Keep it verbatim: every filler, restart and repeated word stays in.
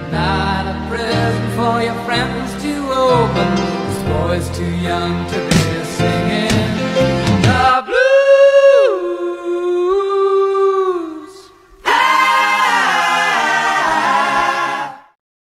Not a present for your friends to open. This boy's too young to be singing.